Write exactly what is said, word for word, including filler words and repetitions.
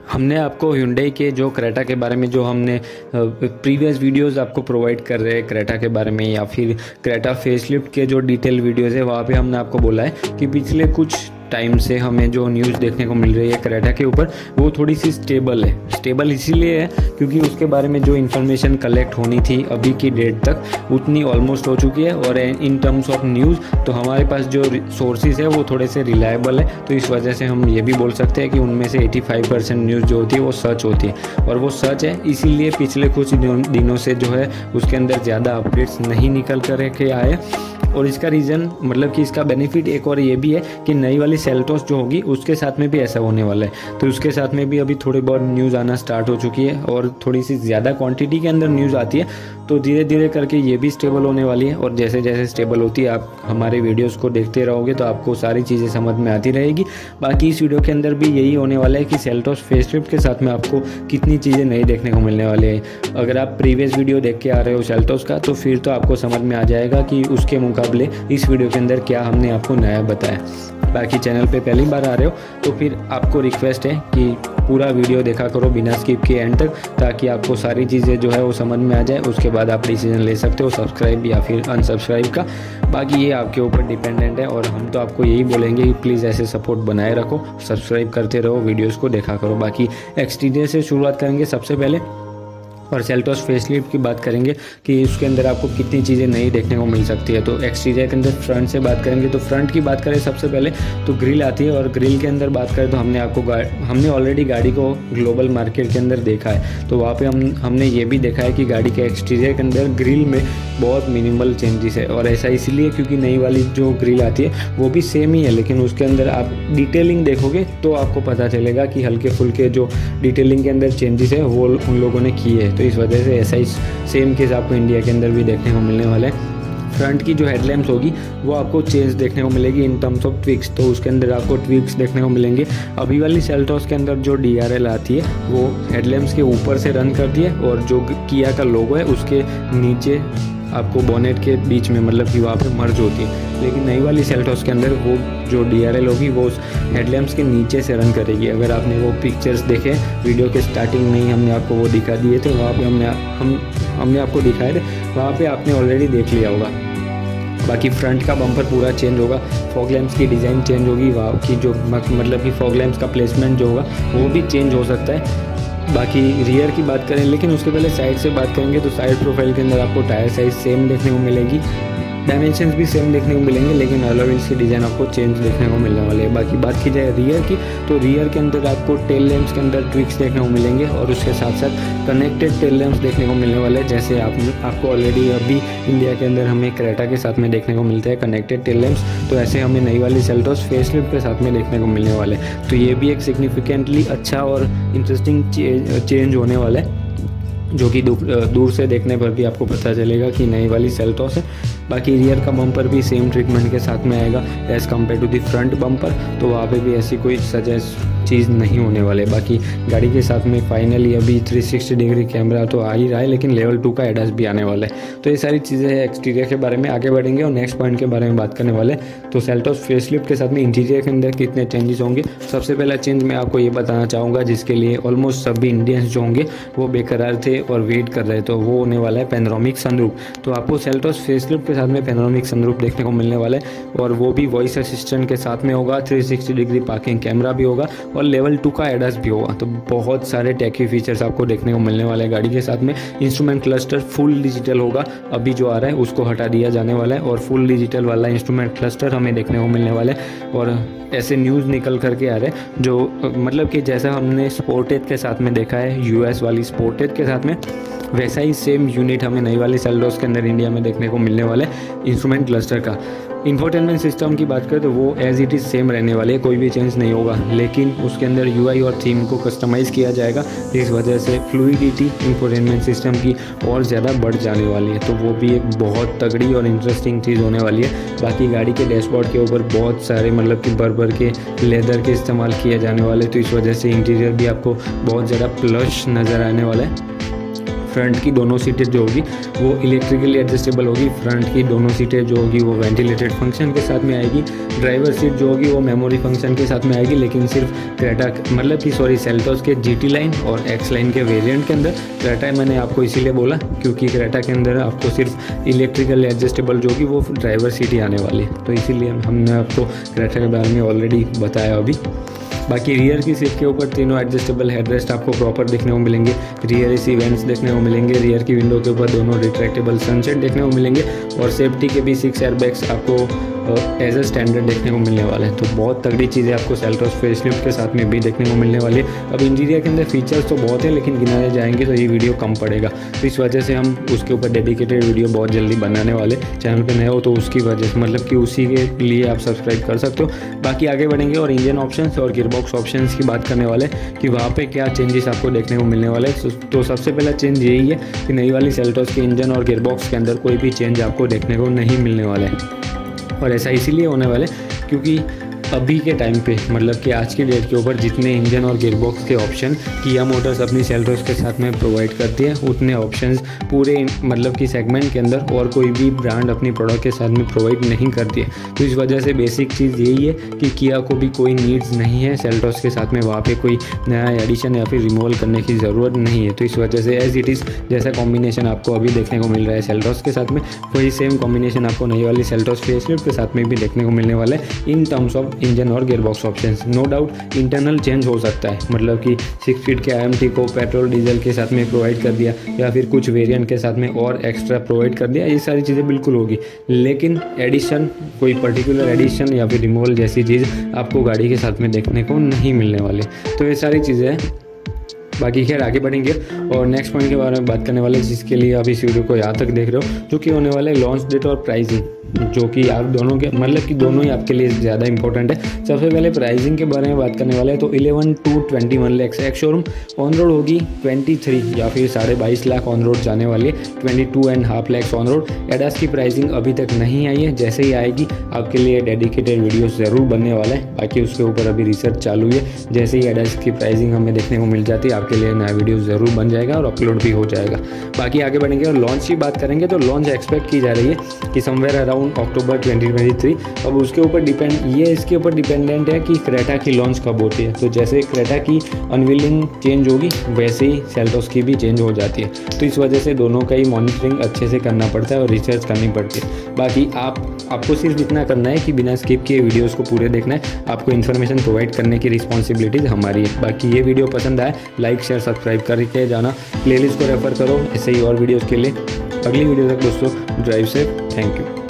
हमने आपको Hyundai के जो क्रेटा के बारे में जो हमने प्रीवियस वीडियोस आपको प्रोवाइड कर रहे हैं क्रेटा के बारे में, या फिर क्रेटा फेसलिफ्ट के जो डिटेल वीडियोस है वहाँ पे हमने आपको बोला है कि पिछले कुछ टाइम से हमें जो न्यूज़ देखने को मिल रही है क्रेटा के ऊपर वो थोड़ी सी स्टेबल है। स्टेबल इसीलिए है क्योंकि उसके बारे में जो इन्फॉर्मेशन कलेक्ट होनी थी अभी की डेट तक उतनी ऑलमोस्ट हो चुकी है, और इन टर्म्स ऑफ न्यूज़ तो हमारे पास जो सोर्सेज है वो थोड़े से रिलायबल है। तो इस वजह से हम ये भी बोल सकते हैं कि उनमें से पचासी परसेंट न्यूज़ जो होती है वो सच होती है, और वो सच है। इसीलिए पिछले कुछ दिनों से जो है उसके अंदर ज़्यादा अपडेट्स नहीं निकल कर के आए, और इसका रीज़न मतलब कि इसका बेनिफिट एक और ये भी है कि नई वाली सेल्टोस जो होगी उसके साथ में भी ऐसा होने वाला है। तो उसके साथ में भी अभी थोड़ी बहुत न्यूज़ आना स्टार्ट हो चुकी है, और थोड़ी सी ज़्यादा क्वांटिटी के अंदर न्यूज़ आती है, तो धीरे धीरे करके ये भी स्टेबल होने वाली है। और जैसे जैसे स्टेबल होती है आप हमारे वीडियोस को देखते रहोगे तो आपको सारी चीज़ें समझ में आती रहेगी। बाकी इस वीडियो के अंदर भी यही होने वाला है कि सेल्टोस फेसलिफ्ट के साथ में आपको कितनी चीज़ें नई देखने को मिलने वाली है। अगर आप प्रीवियस वीडियो देख के आ रहे हो सेल्टोस का तो फिर तो आपको समझ में आ जाएगा कि उसके मुकाबले इस वीडियो के अंदर क्या हमने आपको नया बताया। बाकी चैनल पे पहली बार आ रहे हो तो फिर आपको रिक्वेस्ट है कि पूरा वीडियो देखा करो बिना स्किप के एंड तक, ताकि आपको सारी चीज़ें जो है वो समझ में आ जाए। उसके बाद आप डिसीजन ले सकते हो सब्सक्राइब या फिर अनसब्सक्राइब का। बाकी ये आपके ऊपर डिपेंडेंट है, और हम तो आपको यही बोलेंगे कि प्लीज़ ऐसे सपोर्ट बनाए रखो, सब्सक्राइब करते रहो, वीडियोज़ को देखा करो। बाकी एक्सटीरियर से शुरुआत करेंगे सबसे पहले, और सेल्टोस फेसलिफ्ट की बात करेंगे कि उसके अंदर आपको कितनी चीज़ें नई देखने को मिल सकती है। तो एक्सटीरियर के अंदर फ्रंट से बात करेंगे तो फ्रंट की बात करें सबसे पहले तो ग्रिल आती है, और ग्रिल के अंदर बात करें तो हमने आपको हमने ऑलरेडी गाड़ी को ग्लोबल मार्केट के अंदर देखा है। तो वहाँ पे हम हमने ये भी देखा है कि गाड़ी के एक्सटीरियर के अंदर ग्रिल में बहुत मिनिमल चेंजेस है, और ऐसा इसलिए क्योंकि नई वाली जो ग्रिल आती है वो भी सेम ही है, लेकिन उसके अंदर आप डिटेलिंग देखोगे तो आपको पता चलेगा कि हल्के फुल्के जो डिटेलिंग के अंदर चेंजेस है वो उन लोगों ने किए है। तो इस वजह से ऐसा ही सेम केस आपको इंडिया के अंदर भी देखने को मिलने वाला है। फ्रंट की जो हेडलैम्प्स होगी वो आपको चेंज देखने को मिलेगी इन टर्म्स ऑफ ट्विक्स, तो उसके अंदर आपको ट्विक्स देखने को मिलेंगे। अभी वाली सेल्टोस के अंदर जो डी आर एल आती है वो हेडलैम्प्स के ऊपर से रन करती है, और जो किया का लोगो है उसके नीचे आपको बोनेट के बीच में मतलब कि वहाँ पे मर्ज होती है। लेकिन नई वाली सेल्टोस के अंदर वो जो डी आर एल होगी वो उस हेडलैम्प्स के नीचे से रन करेगी। अगर आपने वो पिक्चर्स देखे वीडियो के स्टार्टिंग में ही हमने आपको वो दिखा दिए थे, वहाँ पे हमने हम हमने आपको दिखाए थे, वहाँ पे आपने ऑलरेडी देख लिया होगा। बाकी फ्रंट का बम्पर पूरा चेंज होगा, फॉग लैम्प्स की डिज़ाइन चेंज होगी, वहाँ की जो मतलब कि फॉग लैम्प्स का प्लेसमेंट जो होगा वो भी चेंज हो सकता है। बाकी रियर की बात करें, लेकिन उसके पहले साइड से बात करेंगे तो साइड प्रोफाइल के अंदर आपको टायर साइज सेम देखने को मिलेगी, डायमेंशंस भी सेम देखने को मिलेंगे, लेकिन अलॉय व्हील्स की डिज़ाइन आपको चेंज देखने को मिलने वाले हैं। बाकी बात की जाए रियर की तो रियर के अंदर आपको टेल लैम्प्स के अंदर ट्विक्स देखने को मिलेंगे, और उसके साथ साथ कनेक्टेड टेल लैम्प्स देखने को मिलने वाले हैं, जैसे आप आपको ऑलरेडी अभी इंडिया के अंदर हमें क्रेटा के साथ में देखने को मिलते हैं कनेक्टेड टेल लैम्प्स। तो ऐसे हमें नई वाली सेल्टोस फेसलिफ्ट के साथ में देखने को मिलने वाले हैं। तो ये भी एक सिग्निफिकेंटली अच्छा और इंटरेस्टिंग चेंज होने वाला है, जो कि दूर से देखने पर भी आपको पता चलेगा कि नई वाली सेल्टोस है। बाकी रियर का बम्पर भी सेम ट्रीटमेंट के साथ में आएगा as compare to the front bumper, तो वहाँ पे भी ऐसी कोई सजेस्ट चीज़ नहीं होने वाले। बाकी गाड़ी के साथ में फाइनली अभी थ्री सिक्सटी डिग्री कैमरा तो आ ही रहा है, लेकिन लेवल टू का एडास भी आने वाला है। तो ये सारी चीज़ें हैं एक्सटीरियर के बारे में। आगे बढ़ेंगे और नेक्स्ट पॉइंट के बारे में बात करने वाले। तो सेल्टोस फेसलिफ्ट के साथ में इंटीरियर के अंदर कितने चेंजेस होंगे, सबसे पहला चेंज मैं आपको ये बताना चाहूँगा, जिसके लिए ऑलमोस्ट सभी इंडियंस जो होंगे वो बेकरार थे और वेट कर रहे, तो वो होने वाला है पैनोरामिक सनरूफ। तो आपको सेल्टोस फेसलिफ्ट के साथ में पैनोरामिक सनरूफ देखने को मिलने वाला है, और वो भी वॉइस असिस्टेंट के साथ में होगा, three sixty degree parking camera भी होगा, और लेवल टू का एडास भी होगा। तो बहुत सारे टेकी फीचर्स आपको देखने को मिलने वाले हैं गाड़ी के साथ में। इंस्ट्रूमेंट क्लस्टर फुल डिजिटल होगा, अभी जो आ रहा है उसको हटा दिया जाने वाला है, और फुल डिजिटल वाला इंस्ट्रूमेंट क्लस्टर हमें देखने को मिलने वाला है। और ऐसे न्यूज़ निकल करके आ रहे हैं जो मतलब कि जैसा हमने स्पोर्टेज के साथ में देखा है यूएस वाली स्पोर्टेज के साथ में, वैसा ही सेम यूनिट हमें नई वाली सेल्टोस के अंदर इंडिया में देखने को मिलने वाला है इंस्ट्रूमेंट क्लस्टर का। इंफोटेनमेंट सिस्टम की बात करें तो वो एज इट इज़ सेम रहने वाले है, कोई भी चेंज नहीं होगा, लेकिन उसके अंदर यूआई और थीम को कस्टमाइज़ किया जाएगा, इस वजह से फ्लूइडिटी इंफोटेनमेंट सिस्टम की और ज़्यादा बढ़ जाने वाली है। तो वो भी एक बहुत तगड़ी और इंटरेस्टिंग चीज़ होने वाली है। बाकी गाड़ी के डैशबोर्ड के ऊपर बहुत सारे मतलब कि भर भर के लेदर के इस्तेमाल किए जाने वाले, तो इस वजह से इंटीरियर भी आपको बहुत ज़्यादा प्लश नज़र आने वाला है। फ्रंट की दोनों सीटें जो होगी वो इलेक्ट्रिकली एडजस्टेबल होगी, फ्रंट की दोनों सीटें जो होगी वो वेंटिलेटेड फंक्शन के साथ में आएगी, ड्राइवर सीट जो होगी वो मेमोरी फंक्शन के साथ में आएगी। लेकिन सिर्फ क्रेटा मतलब कि सॉरी सेल्टोस के जीटी लाइन और एक्स लाइन के वेरिएंट के अंदर, क्रेटा मैंने आपको इसीलिए बोला क्योंकि क्रेटा के अंदर आपको सिर्फ इलेक्ट्रिकल एडजस्टेबल जो होगी वो ड्राइवर सीट ही आने वाली है, तो इसीलिए हमने आपको क्रेटा के बारे में ऑलरेडी बताया अभी। बाकी रियर की सीट के ऊपर तीनों एडजस्टेबल हेडरेस्ट आपको प्रॉपर देखने को मिलेंगे, रियर एसी वेंट्स देखने को मिलेंगे, रियर की विंडो के ऊपर दोनों रिट्रैक्टेबल सनशेड देखने को मिलेंगे और सेफ्टी के भी सिक्स एयरबैग्स आपको एज अ स्टैंडर्ड देखने को मिलने वाले हैं। तो बहुत तगड़ी चीज़ें आपको सेल्टोस फेसलिफ्ट के साथ में भी देखने को मिलने वाली है। अब इंटीरियर के अंदर फीचर्स तो बहुत है लेकिन गिनाने जाएंगे तो ये वीडियो कम पड़ेगा, तो इस वजह से हम उसके ऊपर डेडिकेटेड वीडियो बहुत जल्दी बनाने वाले। चैनल पे नए हो तो उसकी वजह से मतलब कि उसी के लिए आप सब्सक्राइब कर सकते हो। बाकी आगे बढ़ेंगे और इंजन ऑप्शंस और गियरबॉक्स ऑप्शंस की बात करने वाले कि वहाँ पे क्या चेंजेस आपको देखने को मिलने वाले हैं। तो सबसे पहला चेंज यही है कि नई वाली सेल्टोस के इंजन और गियरबॉक्स के अंदर कोई भी चेंज आपको देखने को नहीं मिलने वाला है, और ऐसा इसीलिए होने वाले क्योंकि अभी के टाइम पे मतलब कि आज की डेट के ऊपर जितने इंजन और गियरबॉक्स के ऑप्शन किया मोटर्स अपनी सेल्टोस के साथ में प्रोवाइड करती है, उतने ऑप्शंस पूरे मतलब कि सेगमेंट के अंदर और कोई भी ब्रांड अपनी प्रोडक्ट के साथ में प्रोवाइड नहीं करती है। तो इस वजह से बेसिक चीज़ यही है कि किया को भी कोई नीड्स नहीं है सेल्टोस के साथ में वहाँ पे कोई नया एडिशन या फिर रिमूवल करने की ज़रूरत नहीं है। तो इस वजह से एज इट इज़ जैसा कॉम्बिनेशन आपको अभी देखने को मिल रहा है सेल्टोस के साथ में, वही सेम कॉम्बिनेशन आपको नई वाली सेल्टोस फेसलिफ्ट के साथ में भी देखने को मिलने वाला है इन टर्म्स ऑफ इंजन और gearbox options. No doubt internal change हो सकता है, मतलब कि सिक्स फीट के आईएमटी को पेट्रोल डीजल के साथ में प्रोवाइड कर दिया या फिर कुछ वेरिएंट के साथ में और एक्स्ट्रा प्रोवाइड कर दिया, ये सारी चीज़ें बिल्कुल होगी। लेकिन एडिशन कोई पर्टिकुलर एडिशन या फिर रिमूवल जैसी चीज़ आपको गाड़ी के साथ में देखने को नहीं मिलने वाली। तो ये सारी चीज़ें हैं। बाकी खैर आगे बढ़ेंगे और नेक्स्ट पॉइंट के बारे में बात करने वाले जिसके लिए आप इस वीडियो को यहाँ तक देख रहे हो, जो कि होने वाला है लॉन्च डेट और प्राइसिंग, जो कि आप दोनों के मतलब कि दोनों ही आपके लिए ज़्यादा इंपॉर्टेंट है। सबसे पहले प्राइसिंग के बारे में बात करने वाले हैं तो eleven to twenty one lakhs ex showroom, on road होगी ट्वेंटी थ्री या फिर साढ़े बाईस लाख ऑन रोड जाने वाली है, twenty two and half lakhs on road. ADAS की प्राइसिंग अभी तक नहीं आई है, जैसे ही आएगी आपके लिए डेडिकेटेड वीडियो ज़रूर बनने वाला है। बाकी उसके ऊपर अभी रिसर्च चालू है, जैसे ही एडास की प्राइसिंग हमें देखने को मिल जाती है आपके लिए नया वीडियो ज़रूर बन जाएगा और अपलोड भी हो जाएगा। बाकी आगे बढ़ेंगे और लॉन्च की बात करेंगे तो लॉन्च एक्सपेक्ट की जा रही है कि somewhere around October twenty twenty three. अब उसके ऊपर डिपेंड ये इसके ऊपर डिपेंडेंट है कि क्रेटा की लॉन्च कब होती है। तो जैसे क्रेटा की अनवीलिंग चेंज होगी वैसे ही सेल्टोस की भी चेंज हो जाती है, तो इस वजह से दोनों का ही मॉनिटरिंग अच्छे से करना पड़ता है और रिसर्च करनी पड़ती है। बाकी आप आपको सिर्फ इतना करना है कि बिना स्किप किए वीडियोस को पूरे देखना है, आपको इन्फॉर्मेशन प्रोवाइड करने की रिस्पॉन्सिबिलिटीज हमारी है। बाकी ये वीडियो पसंद आए लाइक शेयर सब्सक्राइब करके जाना, प्लेलिस्ट को रेफर करो ऐसे ही और वीडियोस के लिए। अगली वीडियो तक दोस्तों ड्राइव सेफ, थैंक यू।